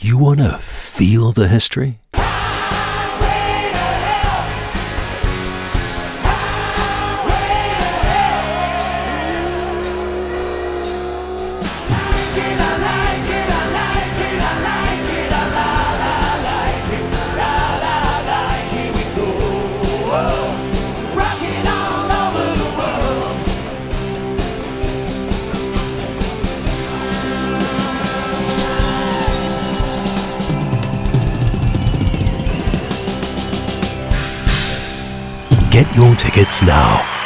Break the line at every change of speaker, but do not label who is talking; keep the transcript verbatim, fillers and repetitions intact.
You want to feel the history? Get your tickets now.